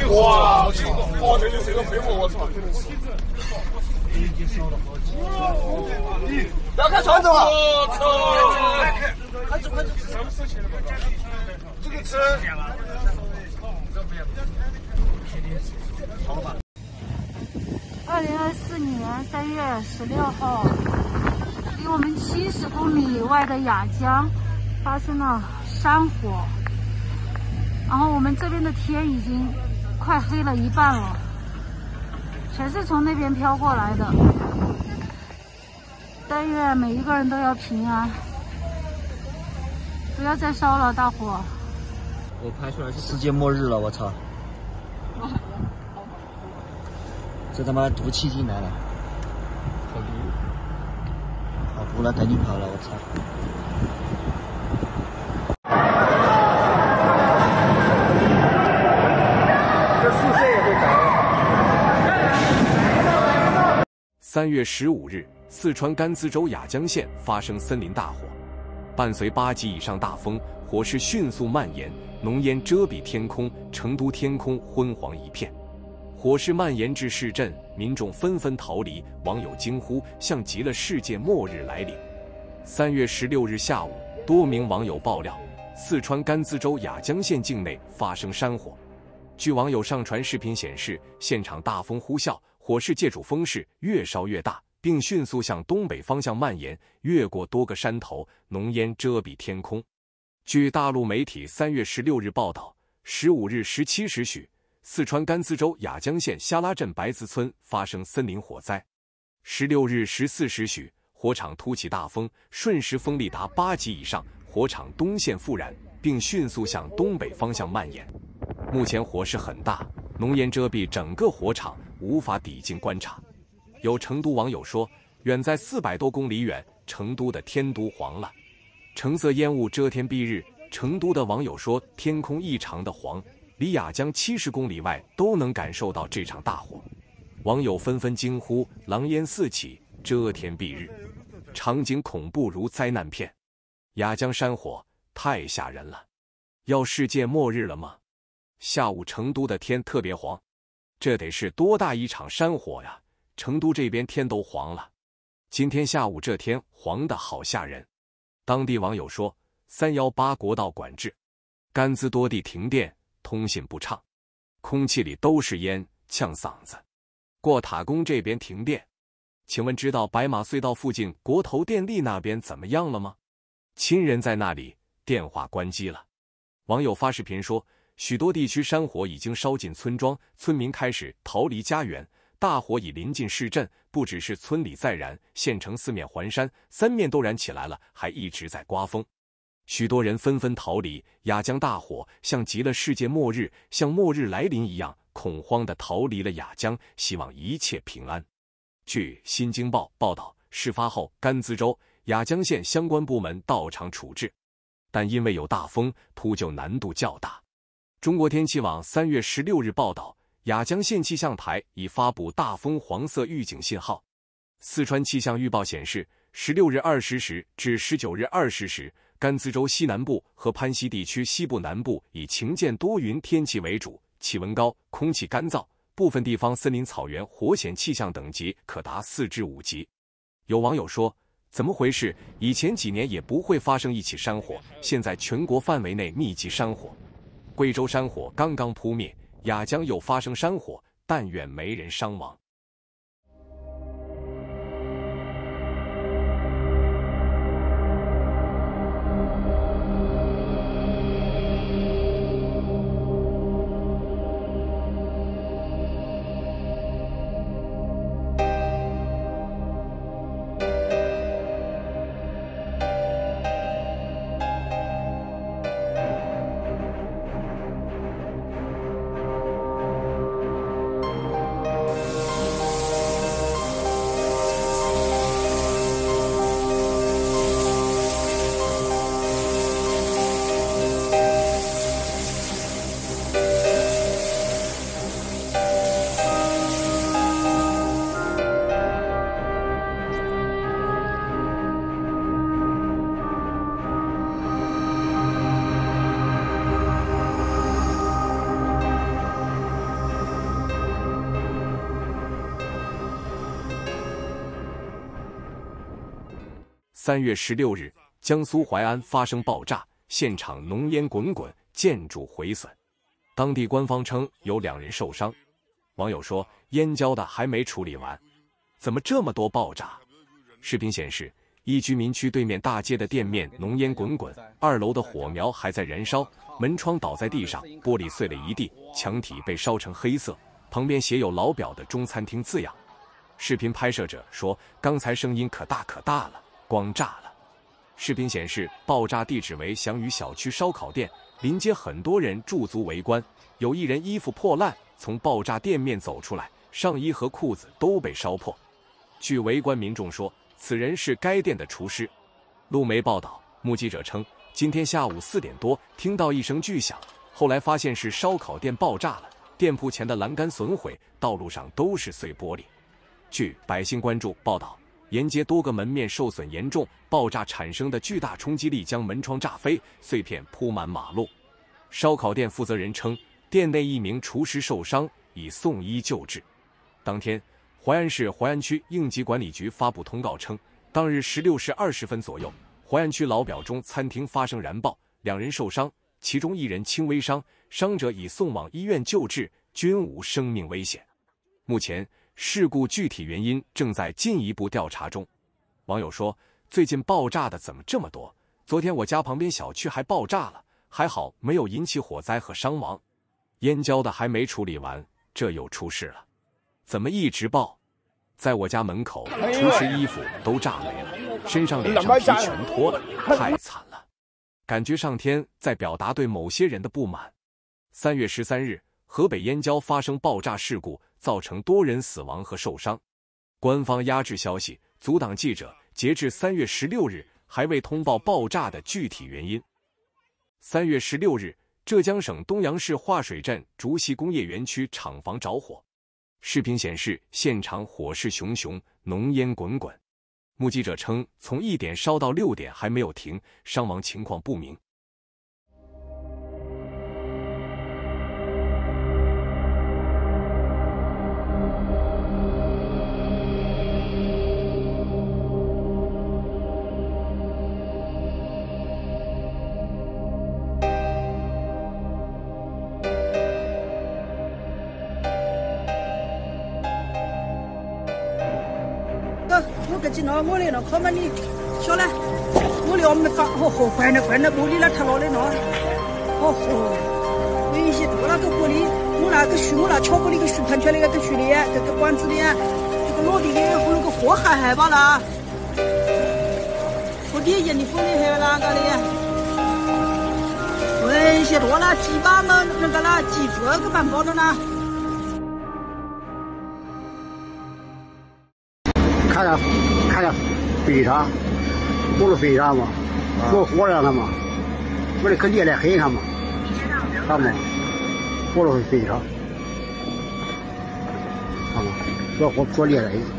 哇！哦，这就是个飞沫，我操！不要看船走啊！我操！快走快走！这个吃。 2024年3月16号，离我们70公里以外的雅江发生了山火，然后我们这边的天已经快黑了一半了，全是从那边飘过来的。但愿每一个人都要平安，不要再烧了，大火！ 我拍出来是世界末日了，我操！这他妈毒气进来了，好毒了，赶紧跑了，我操！ 这宿舍也会着。 3月15日，四川甘孜州雅江县发生森林大火，伴随8级以上大风，火势迅速蔓延，浓烟遮蔽天空，成都天空昏黄一片。火势蔓延至市镇，民众纷纷逃离，网友惊呼像极了世界末日来临。3月16日下午，多名网友爆料，四川甘孜州雅江县境内发生山火。据网友上传视频显示，现场大风呼啸，火势借助风势越烧越大，并迅速向东北方向蔓延，越过多个山头，浓烟遮蔽天空。据大陆媒体3月16日报道，15日17时许，四川甘孜州雅江县虾拉镇白子村发生森林火灾。16日14时许，火场突起大风，瞬时风力达8级以上，火场东线复燃，并迅速向东北方向蔓延。目前火势很大，浓烟遮蔽整个火场，无法抵近观察。有成都网友说，远在400多公里远，成都的天都黄了，橙色烟雾遮天蔽日。成都的网友说，天空异常的黄，离雅江70公里外都能感受到这场大火。网友纷纷惊呼，狼烟四起，遮天蔽日，场景恐怖如灾难片。雅江山火太吓人了，要世界末日了吗？下午成都的天特别黄，这得是多大一场山火呀！成都这边天都黄了，今天下午这天黄得好吓人。当地网友说，318国道管制，甘孜多地停电，通信不畅，空气里都是烟，呛嗓子。过塔公这边停电，请问知道白马隧道附近国投电力那边怎么样了吗？亲人在那里，电话关机了。网友发视频说，许多地区山火已经烧进村庄，村民开始逃离家园，大火已临近市镇，不只是村里在燃，县城四面环山，三面都燃起来了，还一直在刮风。许多人纷纷逃离，雅江大火像极了世界末日，像末日来临一样，恐慌地逃离了雅江，希望一切平安。据《新京报》报道，事发后，甘孜州、雅江县相关部门到场处置，但因为有大风，扑救难度较大。中国天气网3月16日报道，雅江县气象台已发布大风黄色预警信号。四川气象预报显示，16日20时至19日20时，甘孜州西南部和潘西地区西部南部以晴间多云天气为主，气温高，空气干燥，部分地方森林草原火险气象等级可达4至5级。有网友说，怎么回事？以前几年也不会发生一起山火，现在全国范围内密集山火。贵州山火刚刚扑灭，雅江又发生山火，但愿没人伤亡。 3月16日，江苏淮安发生爆炸，现场浓烟滚滚，建筑毁损。当地官方称有2人受伤。网友说，燕郊的还没处理完，怎么这么多爆炸？视频显示，一居民区对面大街的店面浓烟滚滚，2楼的火苗还在燃烧，门窗倒在地上，玻璃碎了一地，墙体被烧成黑色，旁边写有老表的中餐厅字样。视频拍摄者说，刚才声音可大了，光炸了。视频显示，爆炸地址为祥宇小区烧烤店，临街很多人驻足围观，有一人衣服破烂从爆炸店面走出来，上衣和裤子都被烧破。据围观民众说，此人是该店的厨师。路媒报道，目击者称，今天下午4点多听到一声巨响，后来发现是烧烤店爆炸了，店铺前的栏杆损毁，道路上都是碎玻璃。据百姓关注报道，沿街多个门面受损严重，爆炸产生的巨大冲击力将门窗炸飞，碎片铺满马路。烧烤店负责人称，店内一名厨师受伤，已送医救治。当天，淮安市淮安区应急管理局发布通告称，当日16时20分左右，淮安区老表中餐厅发生燃爆，2人受伤，其中1人轻微伤，伤者已送往医院救治，均无生命危险。目前，事故具体原因正在进一步调查中。网友说，最近爆炸的怎么这么多？昨天我家旁边小区还爆炸了，还好没有引起火灾和伤亡。燕郊的还没处理完，这又出事了。怎么一直爆？在我家门口，厨师衣服都炸没了，身上脸上皮全脱了，太惨了。感觉上天在表达对某些人的不满。3月13日，河北燕郊发生爆炸事故，造成多人死亡和受伤。官方压制消息，阻挡记者，截至3月16日还未通报爆炸的具体原因。3月16日，浙江省东阳市化水镇竹溪工业园区厂房着火。视频显示，现场火势熊熊，浓烟滚滚。目击者称，从1点烧到6点还没有停，伤亡情况不明。 我给进了，我来了，靠嘛你下来，我来我们发，关了玻璃了，他拿来拿，危险多了个玻璃，我那个树，我那敲玻璃个树盘出来个树的，这个管子的，这个落地的，和那个火害怕了，和你眼里风的还那个的，危险多了，几把嘛那个啦，几这个蛮包了呢。 看着飞沙，不是飞沙嘛，着火了他嘛，我这可烈得很他嘛，他嘛，不是飞沙，他嘛，着火着烈得很。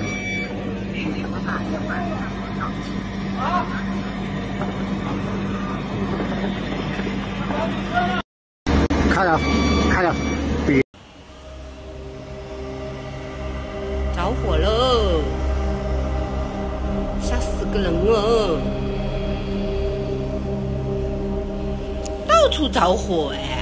看着飞。 着火喽！吓死个人哦！到处着火哎！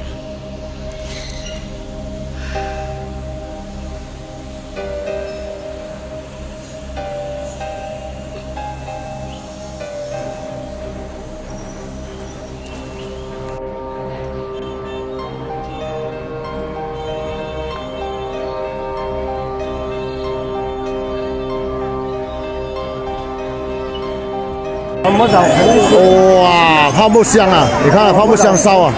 哇，泡沫香啊！你看泡沫香烧啊！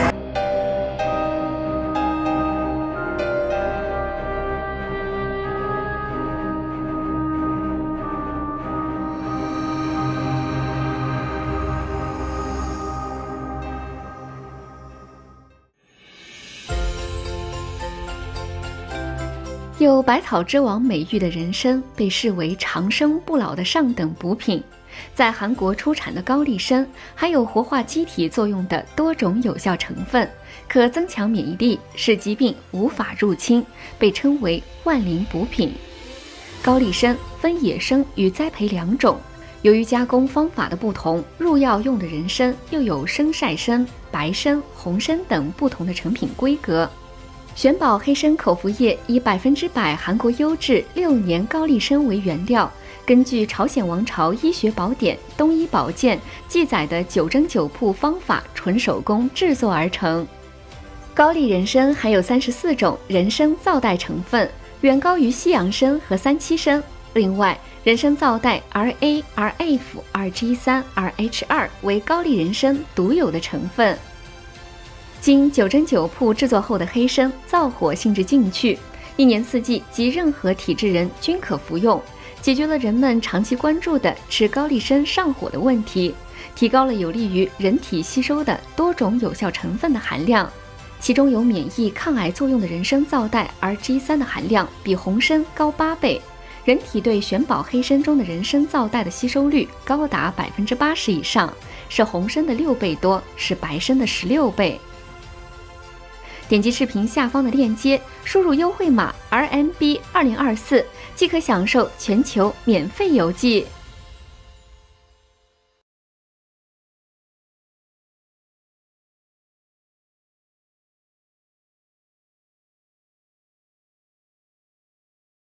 有百草之王美誉的人参被视为长生不老的上等补品。在韩国出产的高丽参含有活化机体作用的多种有效成分，可增强免疫力，使疾病无法入侵，被称为万灵补品。高丽参分野生与栽培2种， 由于加工方法的不同，入药用的人参又有生晒参、白参、红参等不同的成品规格。玄宝黑参口服液以100%韩国优质6年高丽参为原料，根据朝鲜王朝医学宝典《东医宝鉴》记载的9蒸9铺方法纯手工制作而成。高丽人参含有34种人参皂苷成分，远高于西洋参和三七参。另外，人参皂苷 RA、RF、RG3、RH2 为高丽人参独有的成分。经9蒸9铺制作后的黑参，燥火性质进去，1年4季及任何体质人均可服用，解决了人们长期关注的吃高丽参上火的问题，提高了有利于人体吸收的多种有效成分的含量。其中有免疫抗癌作用的人参皂苷 RG3 的含量比红参高8倍，人体对玄宝黑参中的人参皂苷的吸收率高达80%以上，是红参的6倍多，是白参的16倍。点击视频下方的链接，输入优惠码 RMB2024，即可享受全球免费邮寄。